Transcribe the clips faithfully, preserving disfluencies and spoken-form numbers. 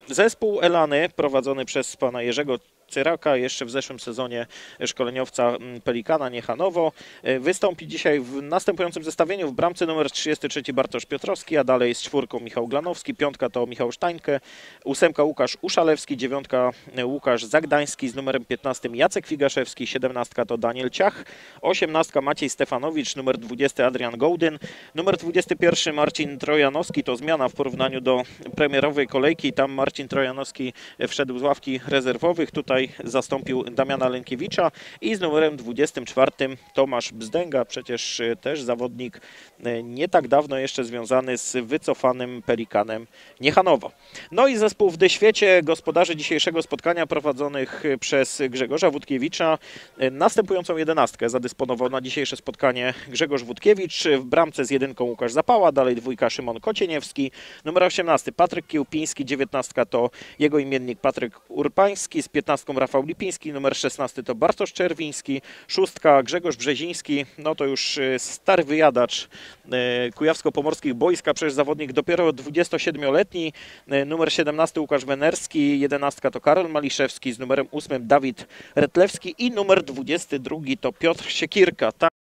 Zespół Elany prowadzony przez pana Jerzego Cyraka, jeszcze w zeszłym sezonie szkoleniowca Pelikana Niechanowo, wystąpi dzisiaj w następującym zestawieniu. W bramce numer trzydziesty trzeci Bartosz Piotrowski, a dalej z czwórką Michał Glanowski, piątka to Michał Sztańkę, ósemka Łukasz Uszalewski, dziewiątka Łukasz Zagdański, z numerem piętnastym Jacek Figaszewski, siedemnastka to Daniel Ciach, osiemnastka Maciej Stefanowicz, numer dwudziesty Adrian Gołdyn, numer dwudziesty pierwszy Marcin Trojanowski, to zmiana w porównaniu do premierowej kolejki, tam Marcin Trojanowski wszedł z ławki rezerwowych, tutaj zastąpił Damiana Lękiewicza, i z numerem dwudziestym czwartym Tomasz Bzdęga, przecież też zawodnik nie tak dawno jeszcze związany z wycofanym Pelikanem Niechanowo. No i zespół w Dyświecie, gospodarzy dzisiejszego spotkania, prowadzonych przez Grzegorza Wódkiewicza. Następującą jedenastkę zadysponował na dzisiejsze spotkanie Grzegorz Wódkiewicz, w bramce z jedynką Łukasz Zapała, dalej dwójka Szymon Kocieniewski, numer osiemnasty Patryk Kiełpiński, dziewiętnastka to jego imiennik Patryk Urpański, z piętnastką Rafał Lipiński, numer szesnasty to Bartosz Czerwiński, szóstka Grzegorz Brzeziński, no to już stary wyjadacz kujawsko-pomorskich boiska, przecież zawodnik dopiero dwudziestosiedmioletni, numer siedemnasty Łukasz Wenerski, jedenastka to Karol Maliszewski, z numerem ósmym Dawid Retlewski i numer dwudziesty drugi to Piotr Siekierka.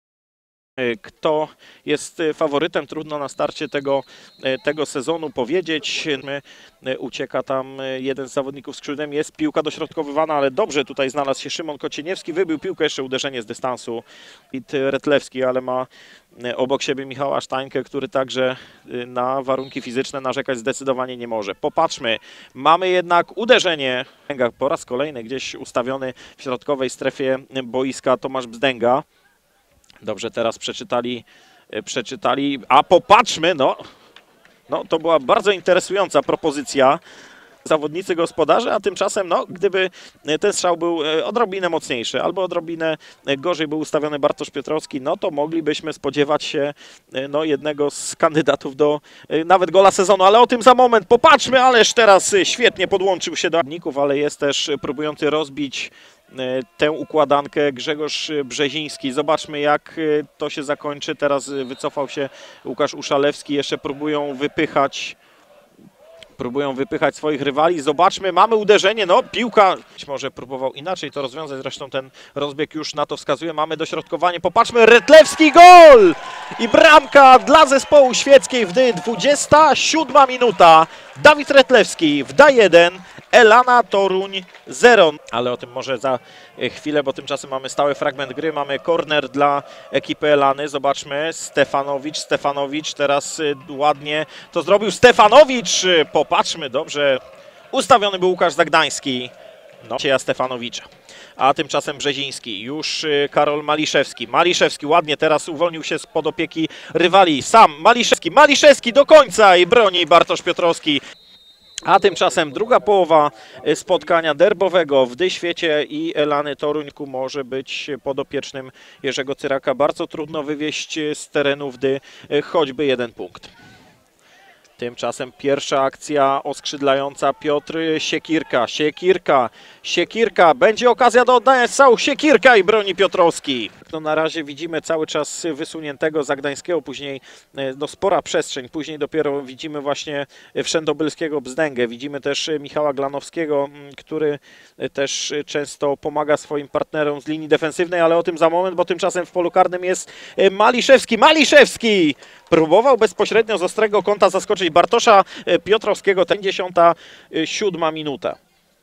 Kto jest faworytem, trudno na starcie tego, tego sezonu powiedzieć. Ucieka tam jeden z zawodników skrzydłem, jest piłka dośrodkowywana, ale dobrze tutaj znalazł się Szymon Kocieniewski, wybił piłkę, jeszcze uderzenie z dystansu i Retlewski, ale ma obok siebie Michała Sztańkę, który także na warunki fizyczne narzekać zdecydowanie nie może. Popatrzmy, mamy jednak uderzenie. Po raz kolejny gdzieś ustawiony w środkowej strefie boiska Tomasz Bzdęga. Dobrze teraz przeczytali, przeczytali, a popatrzmy, no, no to była bardzo interesująca propozycja. Zawodnicy gospodarze, a tymczasem, no, gdyby ten strzał był odrobinę mocniejszy albo odrobinę gorzej był ustawiony Bartosz Piotrowski, no to moglibyśmy spodziewać się no, jednego z kandydatów do nawet gola sezonu, ale o tym za moment. Popatrzmy, ależ teraz świetnie podłączył się do zawodników, ale jest też próbujący rozbić tę układankę Grzegorz Brzeziński. Zobaczmy, jak to się zakończy. Teraz wycofał się Łukasz Uszalewski, jeszcze próbują wypychać Próbują wypychać swoich rywali. Zobaczmy, mamy uderzenie, no piłka. Być może próbował inaczej to rozwiązać, zresztą ten rozbieg już na to wskazuje. Mamy dośrodkowanie, popatrzmy, Retlewski, gol! I bramka dla zespołu Świeckiej w Gdyni, dwudziesta siódma minuta. Dawid Retlewski w D jeden, Elana Toruń zero. Ale o tym może za chwilę, bo tymczasem mamy stały fragment gry. Mamy korner dla ekipy Elany. Zobaczmy, Stefanowicz, Stefanowicz teraz ładnie to zrobił. Stefanowicz, popatrzmy, dobrze ustawiony był Łukasz Zagdański. No, Cieja Stefanowicza. A tymczasem Brzeziński, już Karol Maliszewski. Maliszewski ładnie teraz uwolnił się spod opieki rywali. Sam Maliszewski, Maliszewski do końca i broni Bartosz Piotrowski. A tymczasem druga połowa spotkania derbowego w Dyświecie i Elany Toruń może być podopiecznym Jerzego Cyraka bardzo trudno wywieźć z terenu Wdy choćby jeden punkt. Tymczasem pierwsza akcja oskrzydlająca Piotr Siekierka. Siekierka, Siekierka, będzie okazja do oddania strzału. Siekierka i broni Piotrowski. No na razie widzimy cały czas wysuniętego Zagdańskiego, później no, spora przestrzeń, później dopiero widzimy właśnie Wszędobylskiego Bzdęgę. Widzimy też Michała Glanowskiego, który też często pomaga swoim partnerom z linii defensywnej, ale o tym za moment, bo tymczasem w polu karnym jest Maliszewski. Maliszewski! Próbował bezpośrednio z ostrego kąta zaskoczyć Bartosza Piotrowskiego, pięćdziesiąta siódma minuta.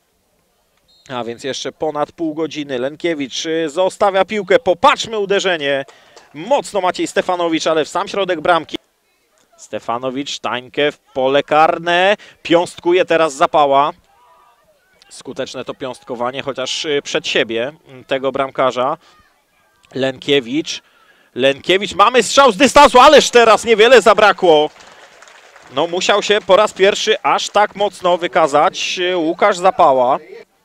A więc jeszcze ponad pół godziny. Lękiewicz zostawia piłkę. Popatrzmy uderzenie. Mocno Maciej Stefanowicz, ale w sam środek bramki. Stefanowicz, Sztańkę w pole karne. Piąstkuje teraz Zapała. Skuteczne to piąstkowanie, chociaż przed siebie tego bramkarza. Lękiewicz. Lękiewicz, mamy strzał z dystansu, ależ teraz niewiele zabrakło. No musiał się po raz pierwszy aż tak mocno wykazać Łukasz Zapała.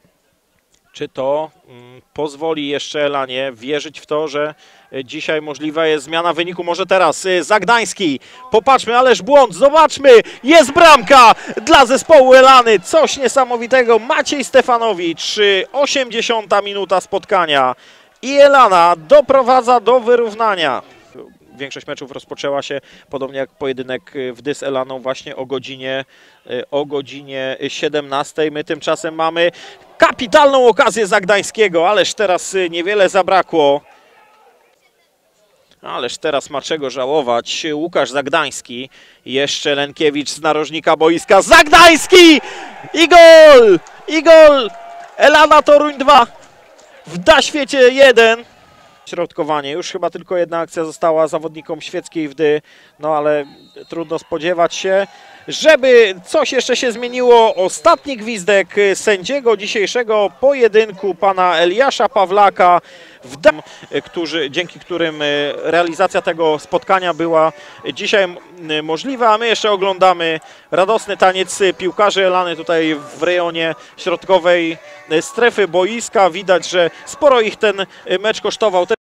Czy to mm, pozwoli jeszcze Elanie wierzyć w to, że dzisiaj możliwa jest zmiana wyniku? Może teraz Zagdański. Popatrzmy, ależ błąd, zobaczmy, jest bramka dla zespołu Elany. Coś niesamowitego. Maciej Stefanowicz, osiemdziesiąta minuta spotkania. I Elana doprowadza do wyrównania. większość meczów rozpoczęła się, podobnie jak pojedynek w Dys Elaną, właśnie o godzinie, o godzinie siedemnastej. My tymczasem mamy kapitalną okazję za Gdańskiego, ależ teraz niewiele zabrakło. Ależ teraz ma czego żałować. Łukasz Zagdański. Jeszcze Lenkiewicz z narożnika boiska. Zagdański! I gol! I gol! Elana Toruń dwa. W Daświecie jeden. Środkowanie. Już chyba tylko jedna akcja została zawodnikom Świeckiej Wdy. No ale trudno spodziewać się, żeby coś jeszcze się zmieniło. Ostatni gwizdek sędziego dzisiejszego pojedynku, pana Eliasza Pawlaka, w dam, którzy, dzięki którym realizacja tego spotkania była dzisiaj możliwa. A my jeszcze oglądamy radosny taniec piłkarzy Elany tutaj w rejonie środkowej strefy boiska. Widać, że sporo ich ten mecz kosztował.